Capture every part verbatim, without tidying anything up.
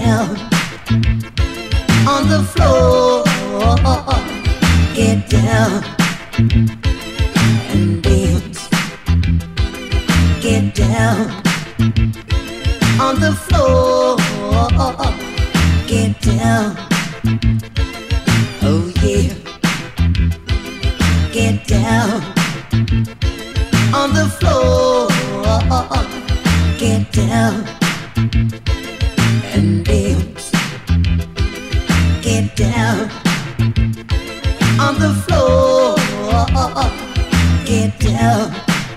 down on the floor, get down and dance, get down on the floor, get down, oh yeah, get down on the floor, get down and dance, get down on the floor, get down,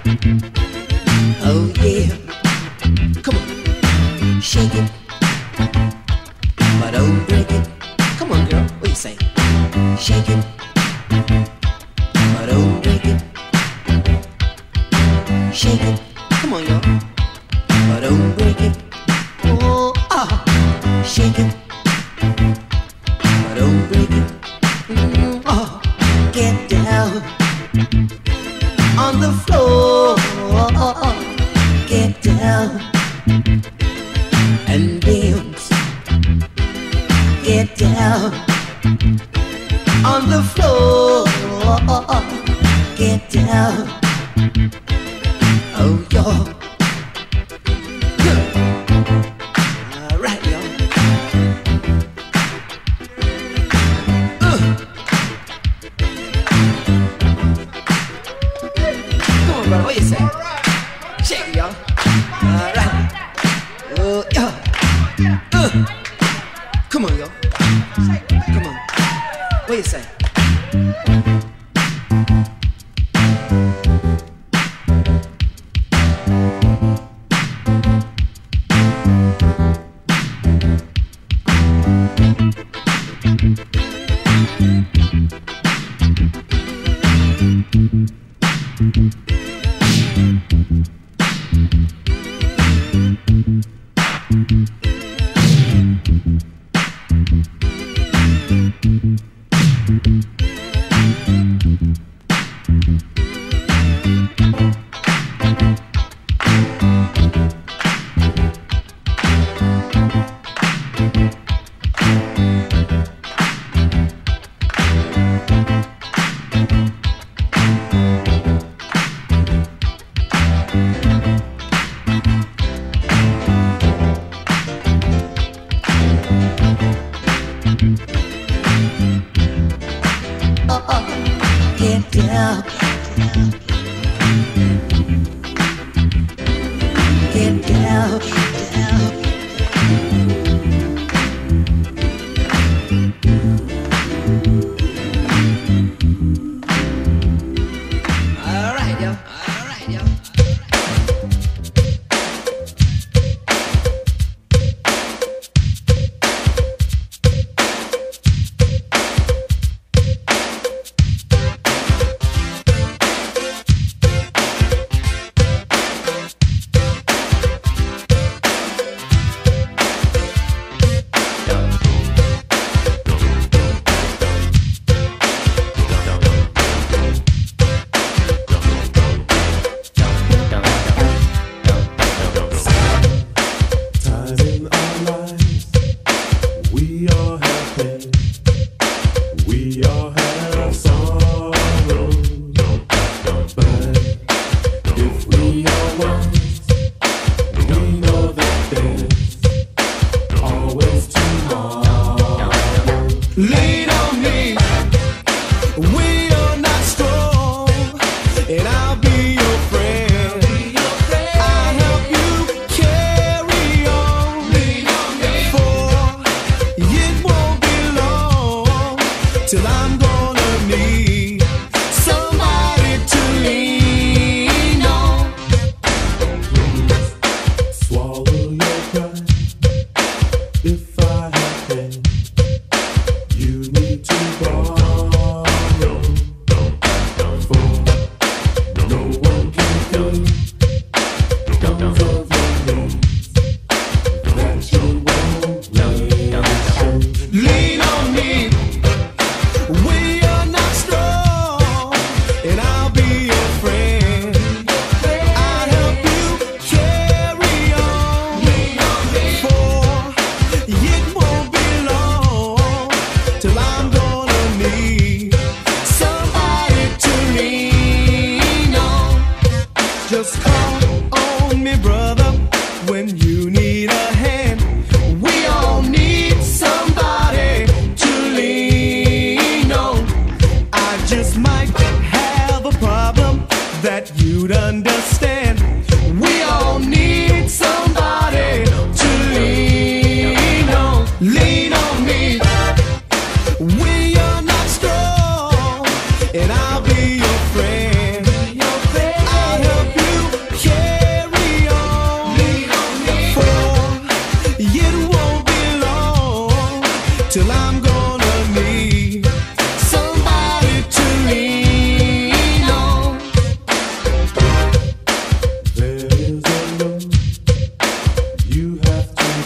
oh yeah, come on, shake it, but don't break it, come on girl, what you say, shake it, but don't break it, shake it, come on y'all, but don't break it, oh, ah, shake it, but don't break it, mm, oh, get down on the floor, get down and dance, get down on the floor, get down, oh y'all, good, alright y'all, uh. Come on brother, what you say? Shake it y'all, alright, oh yeah, uh. Come on y'all, come on, what you say? Get down, get down, get down. All right, yo. All right, yo.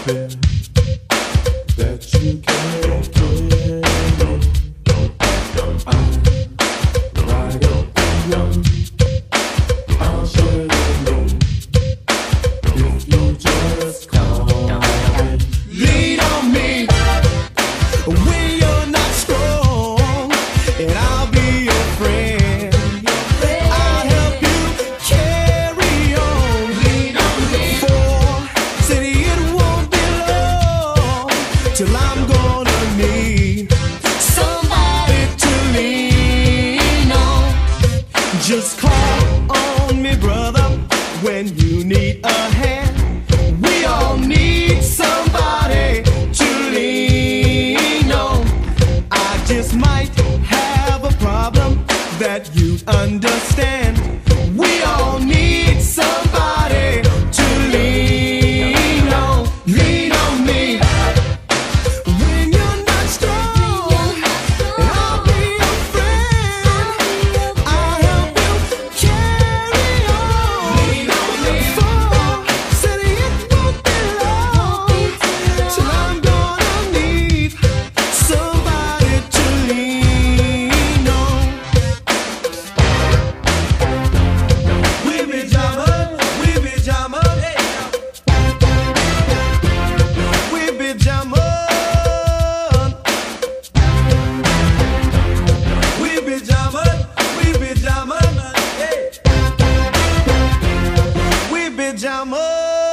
something that you can't carry. I'm right up young. I'll share the room if you just call me. Lean on me when you're not strong, and I'll be your friend. I'll help you carry on. Lean on me. For city it won't be long till I'm gonna need somebody to lean on. Just call on me, brother, when you need a hand. We all need somebody to lean on. I just might have a problem that you understand. We all need somebody to lean on. Lean on me when you're not strong, and I'll be your friend. I'll help you carry on. Lean on me. For city it won't be long till I'm gonna need somebody to lean on. We be jamming, we be jamming, we be jamming, we be jamming, we be jamming, we be jamming.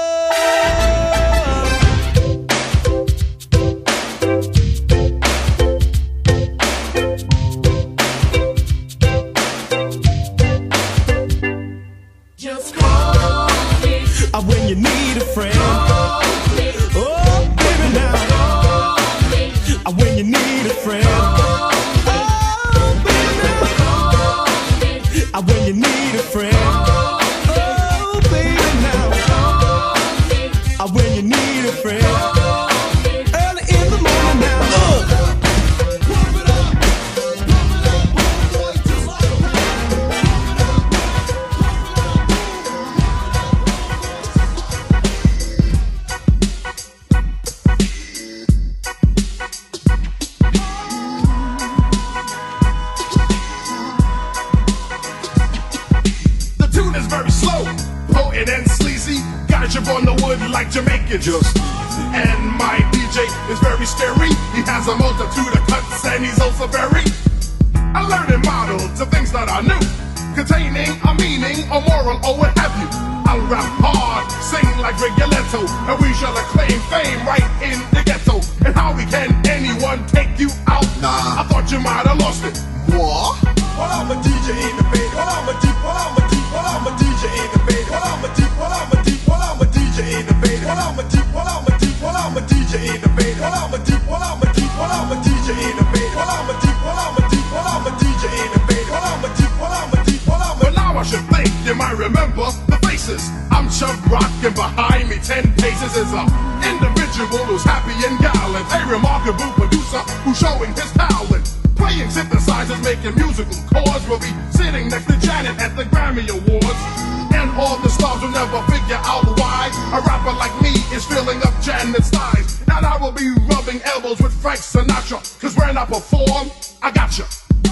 Just call me uh, when you need a friend. Oh, baby, now. Uh, when you need a friend. Oh, baby, now. Uh, when you need a friend. Oh, baby, now. Uh, when you need a friend. Early in the morning now. Uh. Pump it up, pump it up, boy, just like a The tune is very slow, potent and sleazy. Gotta chip on the wood like Jamaican. Just easy. And my D J is very scary. He has a multitude of cuts and he's also very a learning model to things that are new, containing a meaning, a moral, or what have you. I'll rap hard, sing like Rigoletto, and we shall acclaim fame right in the ghetto. And how we can anyone take you out? Nah, I thought you might have lost it. What? Well, I'm a D J in the bed. Well, I'm a deep, well, I'm a deep, well, I'm a D J in the bed. Well, I'm a deep, well, I'm a deep, well, I'm a D J in the bed. Well, I'm a deep, well, I'm a deep, well, I'm a D J in the bed. Well, I'm a deep, well, I'm a deep, well, I'm a D J in the bed. Well, I'm a deep, well, I'm a deep, well, I'm a D J in the bed. Well, I'm a deep, well, I'm a deep, well, I'm a. Well, now I should think you might remember the faces. I'm Chubb Rock, and behind me ten paces is a individual who's happy and gallant, a remarkable producer who's showing his talent. Playing synthesizers, making musical chords. We'll be sitting next to Janet at the Grammy Awards. And all the stars will never figure out why a rapper like me is filling up Janet's thighs. And I will be rubbing elbows with Frank Sinatra, cause when I perform, I gotcha.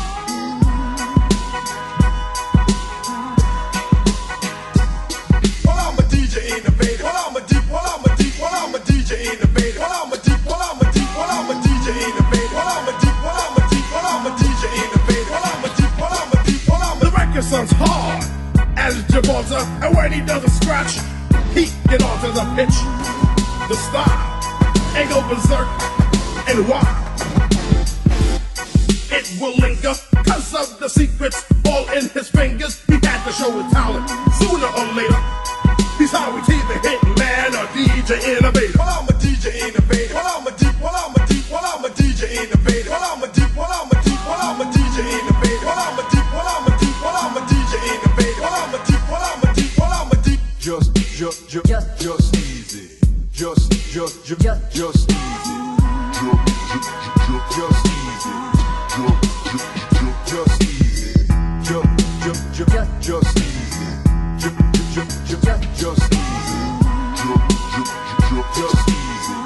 Well, I'm a D J in the bed. Well, I'm a deep, well, I'm a deep, well, I'm a D J in the bed. Well, I'm a deep, well, I'm a deep, well, I'm a D J in the bed. Well, I'm a deep, well, I'm a deep, well, I'm a D J in the bed. Well, I'm a deep, well, I'm a deep, well, I'm a. The record sounds hard as Gibraltar, and when he does a scratch, he get onto the pitch, the style, and go berserk and wild. It will linger, cause of the secrets all in his fingers. He had to show his talent sooner or later. He's how he's either hit man or D J innovator. Well, I'm a D J innovator. Well, I'm a deep, well, I'm a deep, well, I'm a D J innovator. Well, I'm a deep, well, I'm a deep, well, I'm a D J innovator. Well, I'm a deep, well, I'm a deep, well, I'm a D J innovator. Well, I'm a deep, well, I'm a deep, well, I'm a deep. Just, just, just, just easy. Just, just, just, just easy. Just easy. Just easy. Just, just, just, just easy. Just, just, just, just easy. Just easy.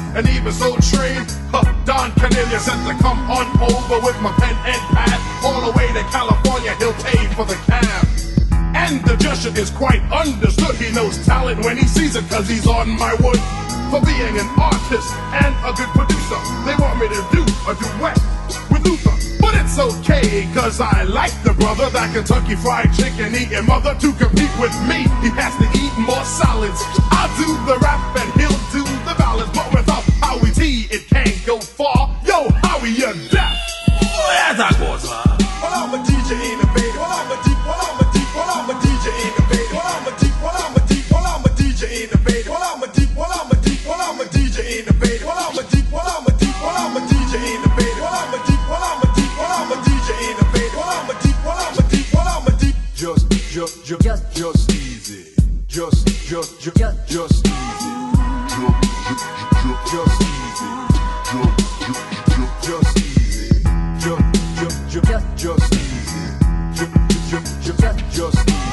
and even so trained. Huh, Don Cornelius said to come on over with my pen and pad. All the way to California, he'll pay for the cab. And the gesture is quite understood. He knows talent when he sees it, cause he's on my wood. For being an artist and a good producer, they want me to do a duet with Luther. But it's okay, cause I like the brother. That Kentucky Fried Chicken eating mother. To compete with me, he has to eat more solids. I'll do the rap and he'll do the ballads. But without Howie T, it can't go far. Yo, Howie, you're deaf. Essa cosa. Well, I'm a D J innovator. Well, I'm a D, well, I'm a D, well, I'm a D J innovator. Well, I'm a D, well, I'm a D, well, I'm a D J innovator. Well, I'm a D, well, I'm a D, well, I'm a D J innovator. Well, I'm a D, well, I'm a D, well, I'm a D J innovator. Well, I'm a D, well, I'm a D, well, I'm a D J innovator. Well, I'm a D, well, I'm a D, well, I'm a D. Just, just, just, just easy. Just, just, just, just easy. Just easy. Just easy. Just, just, just, just easy. Just, just, just, just easy.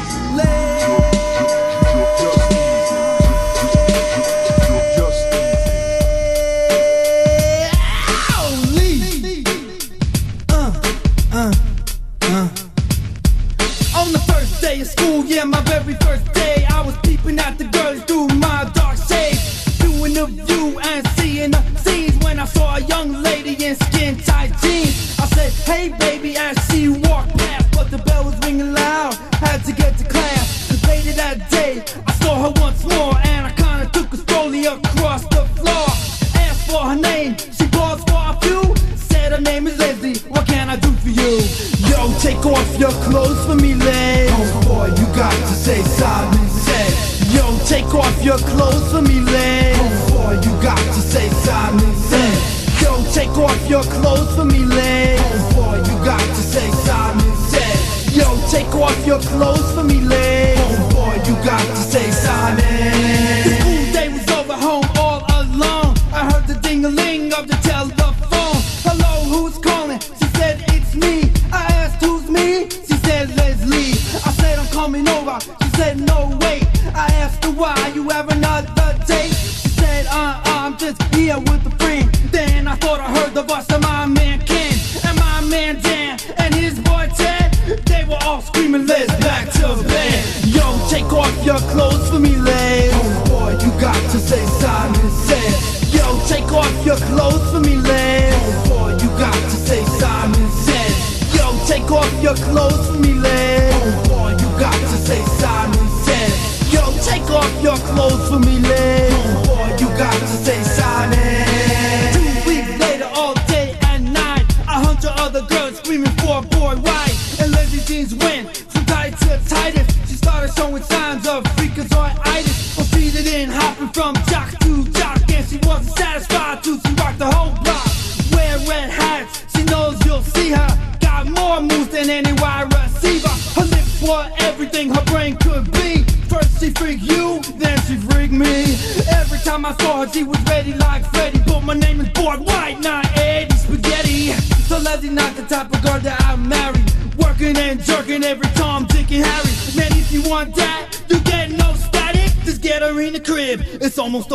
Yeah, my very first day, I was peeping at the girls through my dark shades, doing the view and seeing the scenes. When I saw a young lady in skin-tight jeans, I said, hey baby, as she walked past, but the bell was ringing loud, had to get to class. And later that day, I saw her once more, and I kinda took a strolly across the floor. Asked for her name, she paused for a few, said her name is Leslie, what can I do for you? Yo, take off your clothes for me, Leslie. Oh boy, you got to say Simon said. Yo, take off your clothes for me, Leslie. Oh boy, you got to say Simon said. Yo, take off your clothes for me, Leslie. Oh boy, you got to say Simon said. Yo, take off your clothes for me, Leslie. Oh boy, you got to say Simon. The school day was over, home all alone. I heard the ding-a-ling of the telephone. Hello, who's calling? She said it's me. I asked who's me? She said Leslie. I said I'm coming over. She said no wait. I asked her why, you have another date? She said uh, uh I'm just here with a friend. Then I thought I heard the voice of my man Ken and my man Dan and his boy Ted. They were all screaming, let's back to bed. Yo, take off your clothes for me, Les. Oh boy, you got to say Simon said. Yo, take off your clothes for me, Les. Oh boy, you got to say Simon said. Yo, take off your clothes for me, Les. Oh boy, you got to say Simon said. Yo, take off your clothes for me, Les. Oh boy, you got to say Simon. Two weeks later, all day and night, a hundred other girls screaming for a boy white. And Leslie jeans went from tight to tightest. She started showing signs of freakazoiditis. Proceeded in, hopping from jock to jock, and she wasn't satisfied till she rocked the whole block. Wear red hats, she knows you'll see her. Got more moves than any wide receiver. Her lips were everything her brain could be. First she freaked you, then she freaked me. Every time I saw her, she was ready like Freddy. But my name is Boy White, not Eddie Spaghetti. So Leslie not the type of girl that I marry. Working and jerking every Tom, Dick, and Harry. Man, if you want that, you get no static. Just get her in the crib, it's almost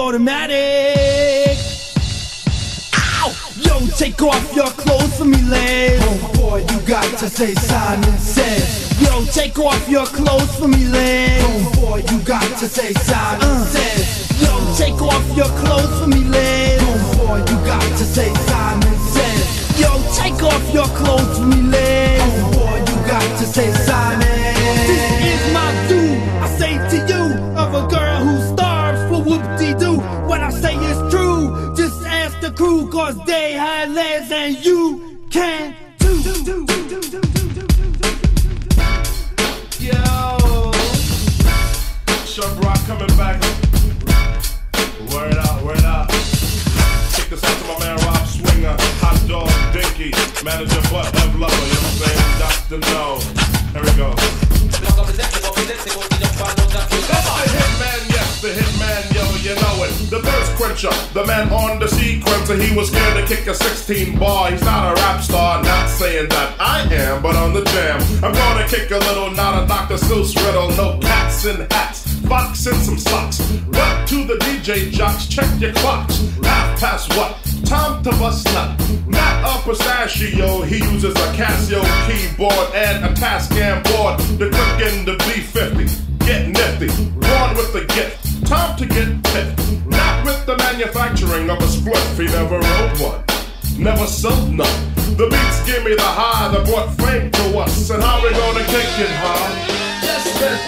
automatic. Yo, take off your clothes for me, Les. Oh boy, you got to say Simon says. Yo, take off your clothes for me, Les. Oh boy, you got to say Simon uh. says. Yo, take off your clothes for me, Les. Oh boy, you got to say Simon says. Yo, take off your clothes for me, Les. Oh boy, you got to say Simon. This is my due, I say to you, of a girl who starves for whoop-de-doo. What I say is true, just ask the crew, cause they had legs and you can too. Yo, Sharp Rock coming back. Word out, word out. Take this out to my man Rob Swinger, Hot Dog Dinky, Manager Butt Love Lover, you know what I'm saying? Doctor No. Here we go. The Hitman, yes, the Hitman, yo, you know it. The thirst quencher, the man on the sequencer. He was scared to kick a sixteen bar. He's not a rap star, not saying that I am, but on the jam, I'm gonna kick a little, not a Doctor Seuss riddle. No cats in hats, box and some socks. What to the D J jocks, check your clocks. Half past what? Time to bust nut. Not a pistachio, he uses a Casio keyboard and a Tascam board. The quick in the B fifty, get nifty. Born with the gift, time to get pipped. Not with the manufacturing of a spliff, he never wrote one, never sold none. The beats give me the high that brought fame to us. And how we gonna kick it, huh? Just let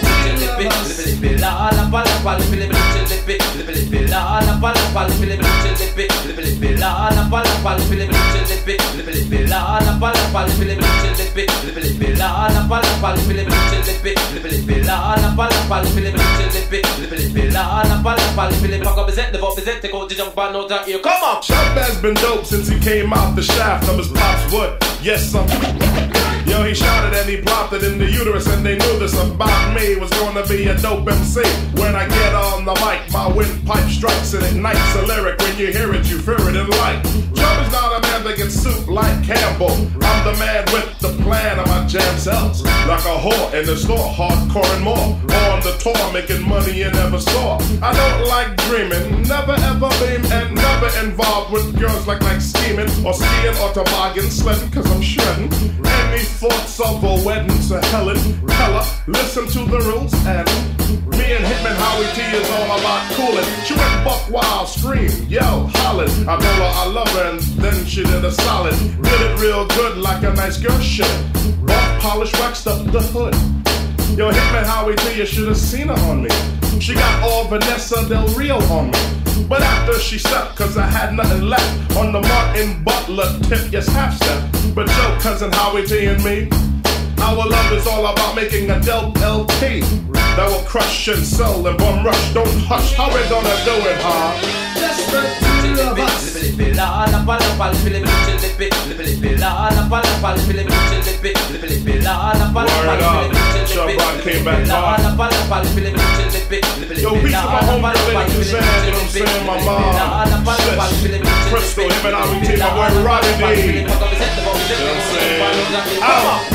me la la pa la pa lipi lipi lipi lipi lipi la la pa la pa lipi lipi lipi lipi lipi la la pa la pa lipi lipi lipi lipi lipi la la pa la pa lipi lipi lipi lipi lipi la la pa la pa lipi lipi lipi lipi lipi la la pa la pa lipi lipi lipi lipi lipi la la pa la pa lipi lipi. Fuck up his head, the vote his head, take out the jump on out of here. Come on. Shop has been dope since he came out the shaft of his pops wood. Yes, I'm. Yo, he shouted and he plopped it in the uterus, and they knew this about me was gonna be a dope M C. When I get on the mic, my windpipe strikes and ignites a lyric. When you hear it, you fear it in light. Joe is not a man that gets soup like Campbell. I'm the man with the plan of my jam cells. Like a whore in the store, hardcore and more. On the tour, making money you never saw. I don't like dreaming, never ever beam, and never involved with girls like like scheming or skiing or toboggan sledding, cause I'm shredding. Any thoughts of a wedding to Helen Keller, listen to the rules, and me and Hitman Howie T is all about cooling. She went buck wild, scream, yell, hollering. I told her I love her and then she did a solid. Did it real good like a nice girl should. Buff polish waxed up the hood. Yo, Hitman Howie T, you should have seen her on me. She got all Vanessa Del Rio on me. But after she stepped, cause I had nothing left on the Martin Butler tip, yes, half step. But yo, cousin Howie T and me, our love is all about making a dope L P that will crush and sell and bum rush. Don't hush, how we gonna do it, huh? Just the two of us. La la pa la pa lipi lipi lipi lipi lipi la la pa la pa lipi lipi lipi lipi lipi la la pa la pa lipi lipi lipi lipi la la pa la pa lipi lipi lipi lipi lipi. Yo, peace to my homie, ladies and gentlemen, you know what I'm saying? My mom, sis, Crystal, him and Howie T, my boy Robbie D. You know what I'm saying? Out.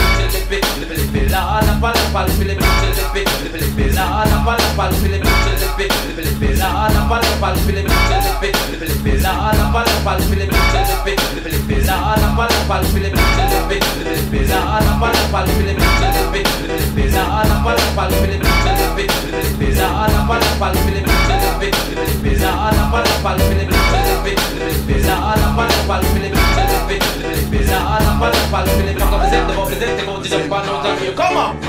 La la pa la pa lipi lipi lipi lipi lipi la la pa la pa lipi lipi lipi lipi lipi la la pa la pa lipi lipi lipi lipi lipi la la pa la pa lipi lipi lipi lipi lipi la la pa la pa lipi lipi lipi lipi lipi la la pa la pa lipi lipi lipi lipi lipi la la pa la pa lipi lipi lipi lipi lipi la la pa la pa lipi lipi lipi lipi lipi la la pa la pa lipi lipi lipi lipi lipi la la pa la pa lipi lipi lipi lipi lipi la la pa la pa lipi lipi. Fuck up his head, the vote his head, take out the jump on out of here. Come on.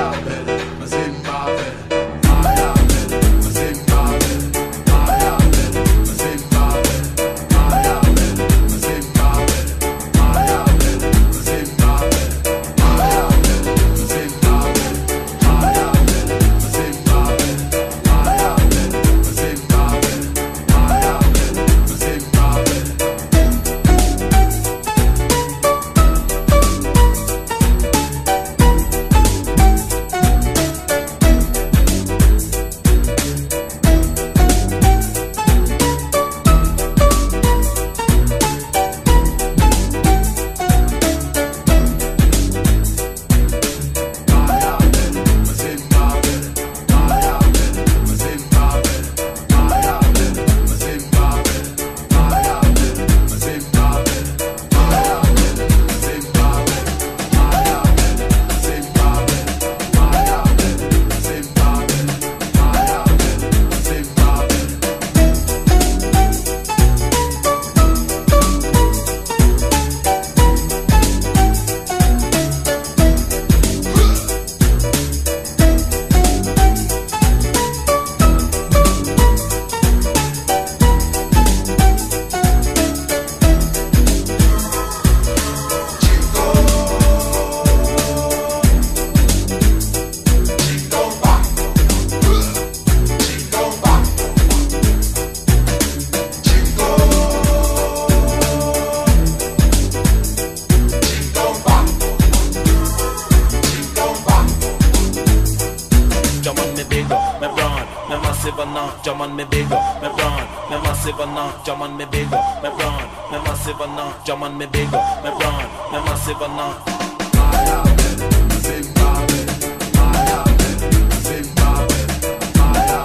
Jam on me bigger, me brown, me massive and not jam on me bigger, me brown, me massive and not jam on me bigger, me brown, me massive and not. Zimbabwe, Zimbabwe, Zimbabwe,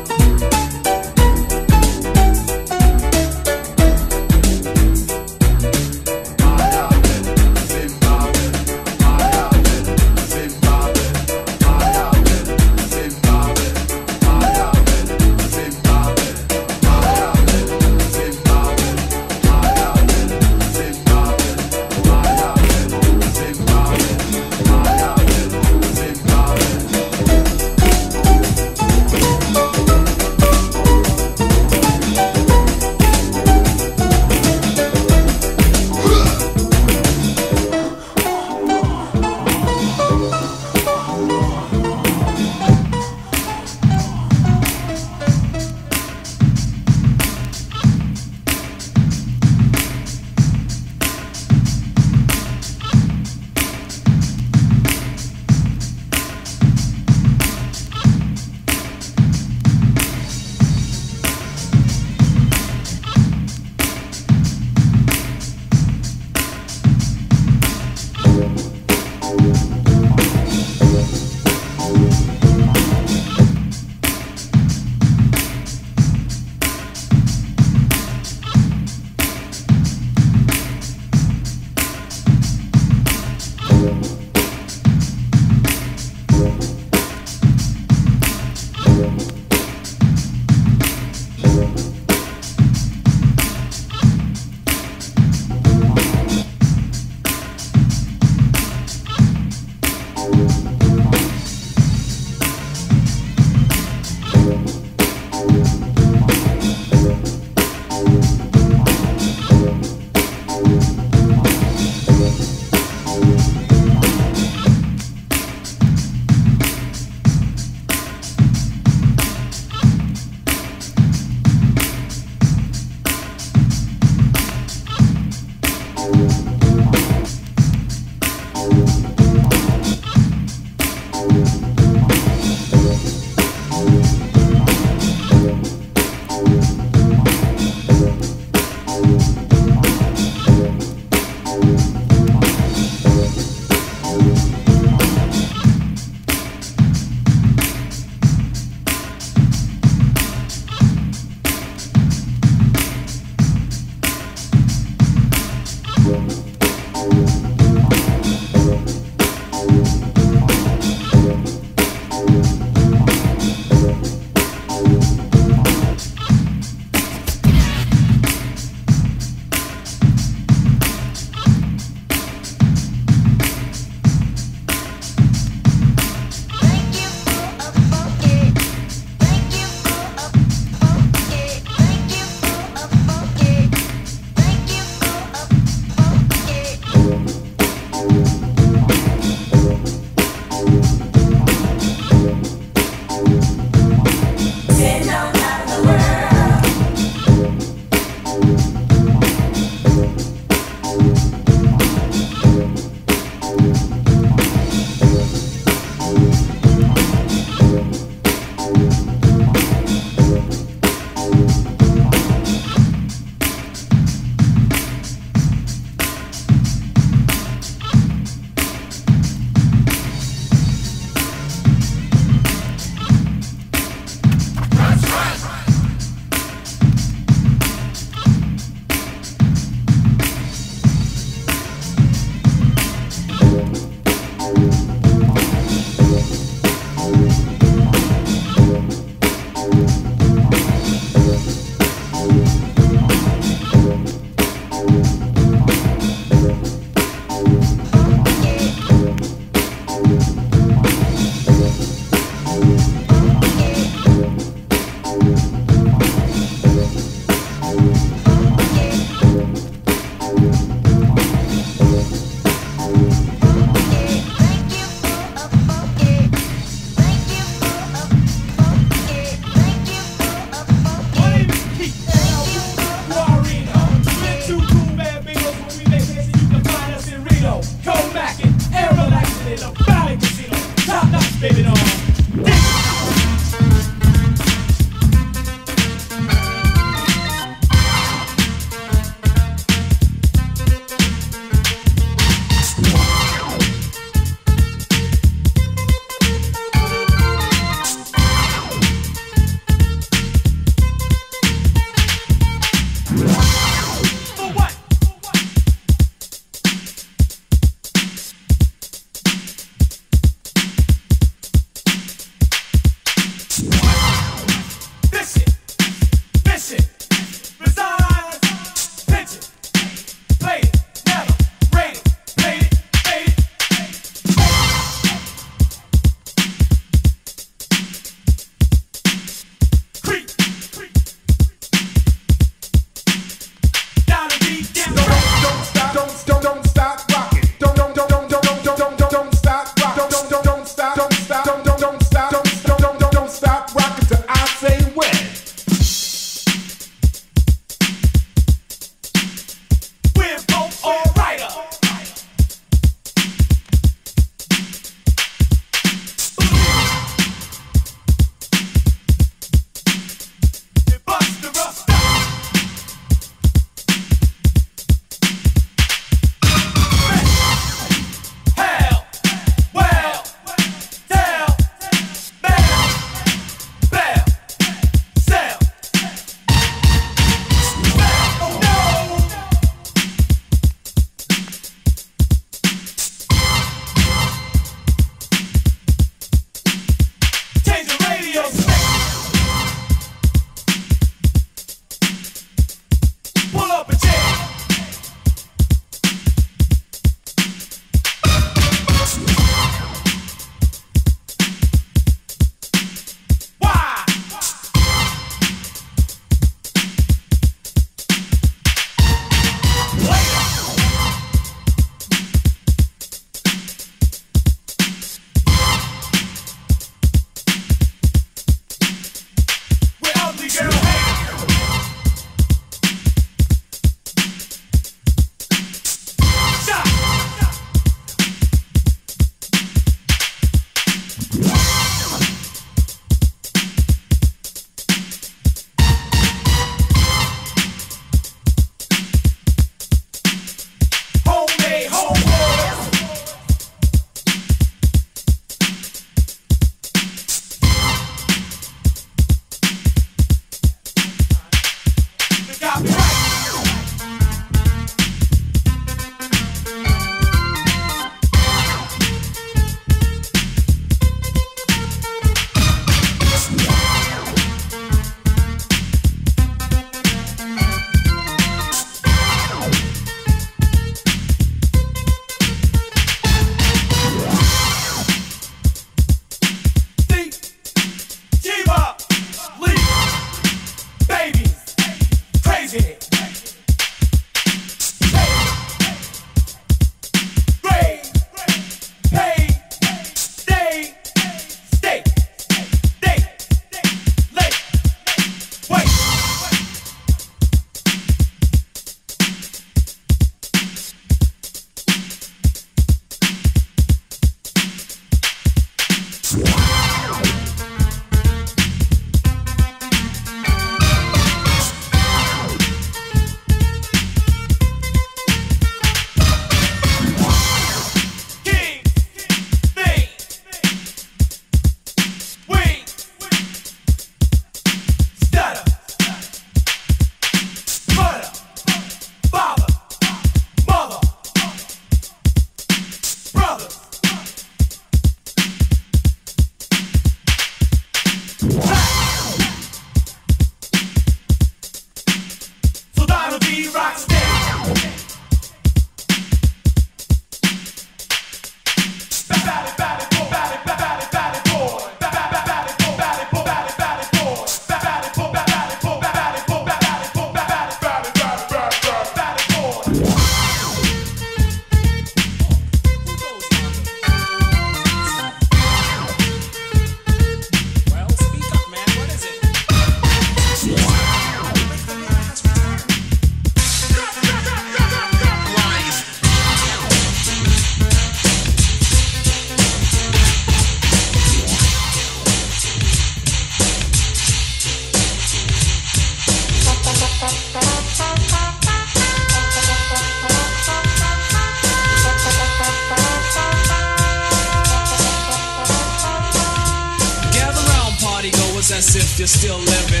as if you're still living.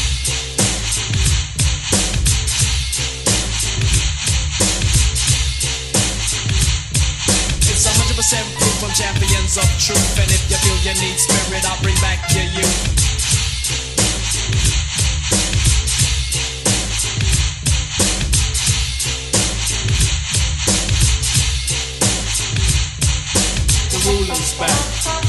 It's one hundred percent proof from champions of truth. And if you feel you need spirit, I'll bring back your youth. Ruler's back.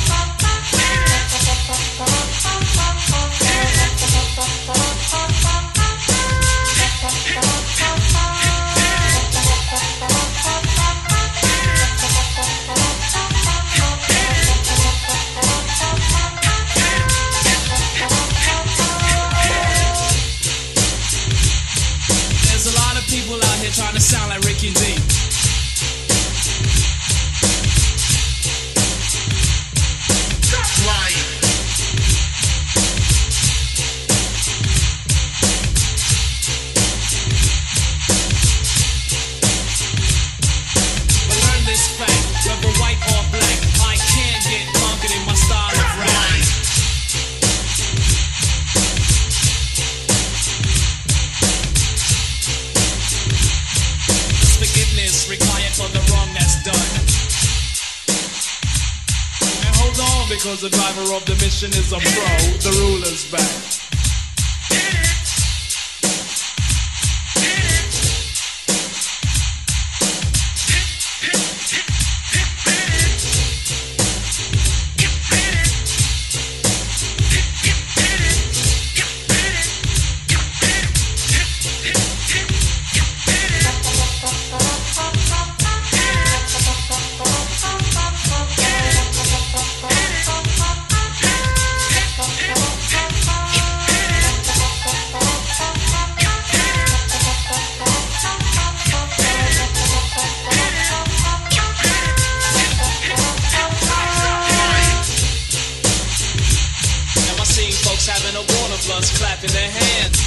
There's a lot of people out here trying to sound like Ricky D. Because the driver of the mission is a pro, the ruler's back. Having a water plus clapping their hands.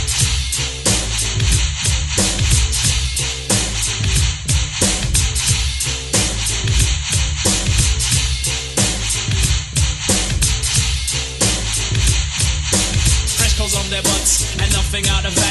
Fresh clothes on their butts and nothing out of that.